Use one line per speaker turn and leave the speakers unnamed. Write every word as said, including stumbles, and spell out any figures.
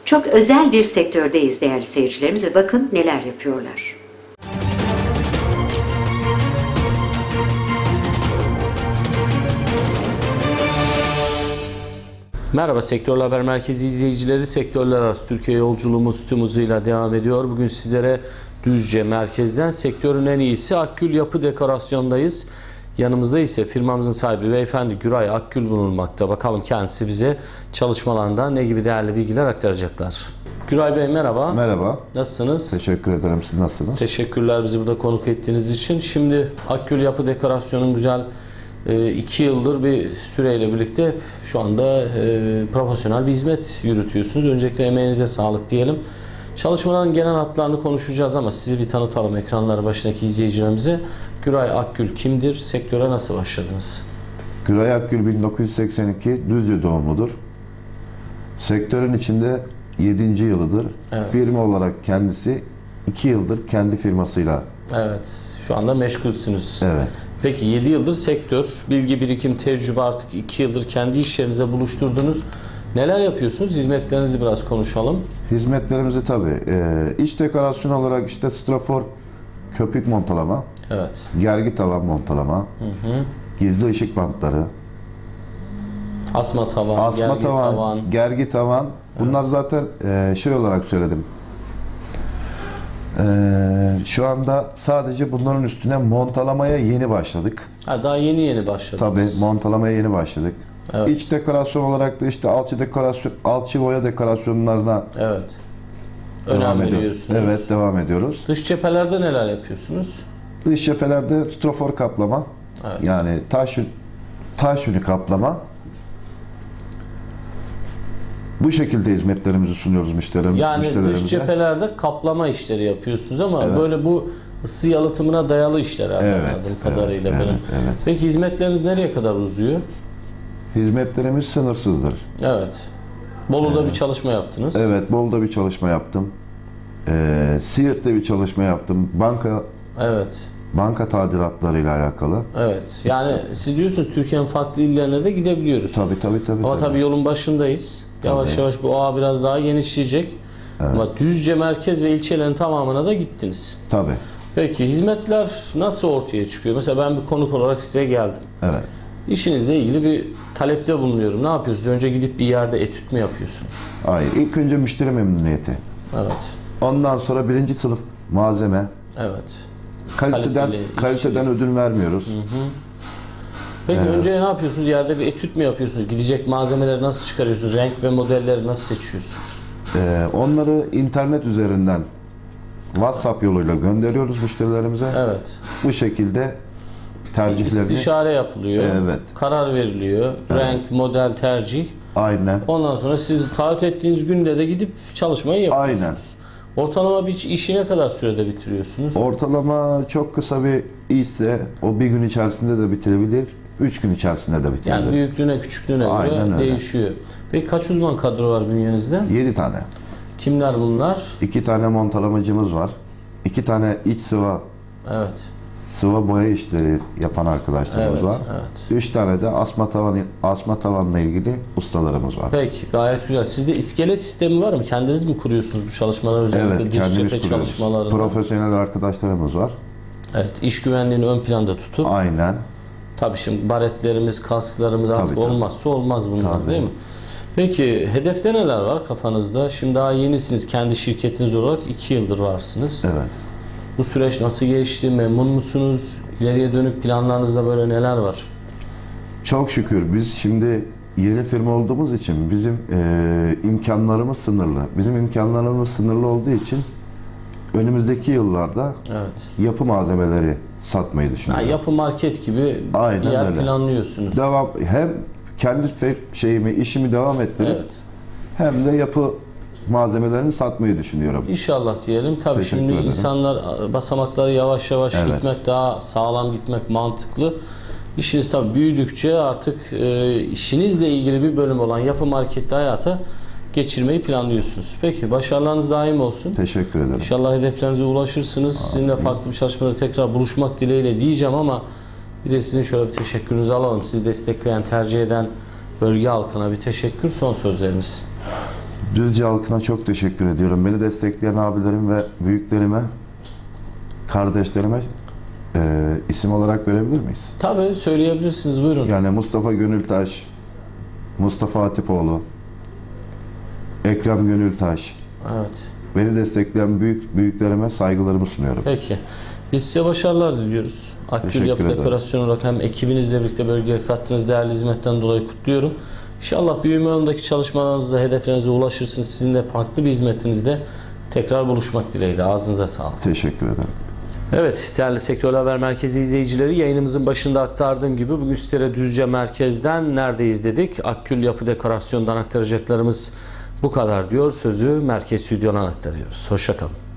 Çok özel bir sektördeyiz değerli seyircilerimiz ve bakın neler yapıyorlar.
Merhaba Sektörler Haber Merkezi izleyicileri. Sektörler arası Türkiye yolculuğumuz tüm hızıyla devam ediyor. Bugün sizlere Düzce merkezden sektörün en iyisi Akgül Yapı Dekorasyon'dayız. Yanımızda ise firmamızın sahibi beyefendi Güray Akgül bulunmakta. Bakalım kendisi bize çalışmalarında ne gibi değerli bilgiler aktaracaklar. Güray Bey merhaba.
Merhaba.
Nasılsınız?
Teşekkür ederim. Siz nasılsınız?
Teşekkürler bizi burada konuk ettiğiniz için. Şimdi Akgül Yapı Dekorasyon'un güzel iki yıldır bir süreyle birlikte şu anda e, profesyonel bir hizmet yürütüyorsunuz. Öncelikle emeğinize sağlık diyelim. Çalışmaların genel hatlarını konuşacağız ama sizi bir tanıtalım ekranları başındaki izleyicilerimize. Güray Akgül kimdir? Sektöre nasıl başladınız?
Güray Akgül bin dokuz yüz seksen iki Düzce doğumludur. Sektörün içinde yedinci yılıdır.
Evet.
Firma olarak kendisi iki yıldır kendi firmasıyla.
Evet. Şu anda meşgulsünüz.
Evet.
Peki yedi yıldır sektör, bilgi birikim, tecrübe artık iki yıldır kendi iş yerinize buluşturdunuz. Neler yapıyorsunuz? Hizmetlerinizi biraz konuşalım.
Hizmetlerimizi tabii e, iç dekorasyon olarak işte strafor, köpük montalama,
Evet.
gergi tavan montalama,
Hı hı.
gizli ışık bantları,
Asma tavan,
asma
gergi
tavan,
tavan.
gergi tavan. Bunlar
Evet.
zaten e, şey olarak söyledim. Ee, şu anda sadece bunların üstüne montalamaya yeni başladık.
Ha, daha yeni yeni başladınız.
Tabii montalamaya yeni başladık.
Evet.
İç dekorasyon olarak da işte alçı dekorasyon, alçı boya dekorasyonlarına
Evet. Önem
devam ediyoruz.
veriyorsunuz.
Evet, devam ediyoruz.
Dış cephelerde neler yapıyorsunuz?
Dış cephelerde strafor kaplama,
Evet.
yani taş taş ünü kaplama. Bu şekilde hizmetlerimizi sunuyoruz müşterim,
Yani
müşterilerimize.
dış cephelerde kaplama işleri yapıyorsunuz ama
Evet.
böyle bu ısı yalıtımına dayalı işler
Evet,
anladığım kadarıyla
evet,
benim.
evet, evet.
Peki hizmetleriniz nereye kadar uzuyor?
Hizmetlerimiz sınırsızdır.
Evet. Bolu'da
Evet.
bir çalışma yaptınız.
Evet, Bolu'da bir çalışma yaptım. Ee, Siirt'te bir çalışma yaptım. Banka
Evet.
banka tadilatlarıyla alakalı.
Evet. Yani siz diyorsunuz Türkiye'nin farklı illerine de gidebiliyoruz.
Tabii tabii tabii.
Ama
tabii.
tabii yolun başındayız. Yavaş
Tabii.
yavaş bu ağ biraz daha genişleyecek.
Evet.
Ama Düzce merkez ve ilçelerin tamamına da gittiniz.
Tabii.
Peki hizmetler nasıl ortaya çıkıyor? Mesela ben bir konuk olarak size geldim.
Evet.
İşinizle ilgili bir talepte bulunuyorum. Ne yapıyorsunuz? Önce gidip bir yerde etüt mü yapıyorsunuz?
Hayır. İlk önce müşteri memnuniyeti.
Evet.
Ondan sonra birinci sınıf malzeme.
Evet.
Kaliteden
Kaliteli,
kaliteden ödün vermiyoruz.
Hı hı. Peki
Evet.
önce ne yapıyorsunuz? Yerde bir etüt mü yapıyorsunuz? Gidecek malzemeleri nasıl çıkarıyorsunuz? Renk ve modelleri nasıl seçiyorsunuz?
Ee, onları internet üzerinden WhatsApp yoluyla gönderiyoruz müşterilerimize.
Evet.
Bu şekilde tercihlerini.
İstişare yapılıyor.
Evet.
Karar veriliyor.
Evet.
Renk, model, tercih.
Aynen.
Ondan sonra siz taahhüt ettiğiniz günde de gidip çalışmayı yapıyorsunuz.
Aynen.
Ortalama bir işi ne kadar sürede bitiriyorsunuz?
Ortalama çok kısa bir işse o bir gün içerisinde de bitirebilir. Üç gün içerisinde de bitirebilir.
Yani büyüklüğüne, küçüklüğüne
Aynen
göre
öyle.
değişiyor. Peki kaç uzman kadro var bünyenizde?
Yedi tane.
Kimler bunlar?
İki tane montalamacımız var. İki tane iç sıva,
Evet.
sıva boya işleri yapan arkadaşlarımız
Evet,
var.
evet.
Üç tane de asma tavan, asma tavanla ilgili ustalarımız var.
Peki gayet güzel. Sizde iskele sistemi var mı? Kendiniz mi kuruyorsunuz bu çalışmaları? Özellikle
Evet,
dış
kendimiz
cephe
kuruyoruz.
çalışmalarını.
Profesyonel arkadaşlarımız var.
Evet. İş güvenliğini ön planda tutup.
Aynen.
Tabii şimdi baretlerimiz, kasklarımız artık
Tabii, tabii.
olmazsa olmaz bunlar
Tabii.
değil mi? Peki hedefte neler var kafanızda? Şimdi daha yenisiniz. Kendi şirketiniz olarak iki yıldır varsınız.
Evet.
Bu süreç nasıl geçti? Memnun musunuz? İleriye dönük planlarınızda böyle neler var?
Çok şükür biz şimdi yeni firma olduğumuz için bizim e, imkanlarımız sınırlı. Bizim imkanlarımız sınırlı olduğu için önümüzdeki yıllarda
Evet.
yapı malzemeleri satmayı
Ha,
düşünüyorum.
yapı market gibi
Aynen
bir yer
öyle.
planlıyorsunuz.
Devam hem kendi fe- şeyimi, işimi devam ettirip
Evet.
hem de yapı malzemelerini satmayı düşünüyorum.
İnşallah diyelim. Tabii
Teşekkür
şimdi
ederim.
insanlar basamakları yavaş yavaş
Evet.
gitmek, daha sağlam gitmek mantıklı. İşiniz tabii büyüdükçe artık e, işinizle ilgili bir bölüm olan yapı markette hayata geçirmeyi planlıyorsunuz. Peki başarılarınız daim olsun.
Teşekkür ederim.
İnşallah hedeflerinize ulaşırsınız. Sizinle farklı bir çalışmada tekrar buluşmak dileğiyle diyeceğim ama bir de sizin şöyle bir teşekkürünüzü alalım. Sizi destekleyen, tercih eden bölge halkına bir teşekkür, son sözleriniz.
Düzce halkına çok teşekkür ediyorum. Beni destekleyen abilerim ve büyüklerime, kardeşlerime e, isim olarak verebilir miyiz?
Tabii söyleyebilirsiniz, buyurun.
Yani Mustafa Gönültaş, Mustafa Hatipoğlu, Ekrem Gönültaş.
Evet.
Beni destekleyen büyük büyüklerime saygılarımı sunuyorum.
Peki. Biz size başarılar diliyoruz. Akgül
Teşekkür
Yapı
ederim.
Dekorasyon olarak hem ekibinizle birlikte bölgeye kattığınız değerli hizmetten dolayı kutluyorum. İnşallah büyüme yolundaki çalışmalarınızda hedeflerinize ulaşırsınız. Sizinle farklı bir hizmetinizde tekrar buluşmak dileğiyle. Ağzınıza sağlık.
Teşekkür ederim.
Evet, değerli Sektör Haber Merkezi izleyicileri, yayınımızın başında aktardığım gibi bugün sizlere Düzce Merkez'den neredeyiz dedik. Akgül Yapı Dekorasyon'dan aktaracaklarımız bu kadar diyor. Sözü Merkez Stüdyo'dan aktarıyoruz. Hoşça kalın.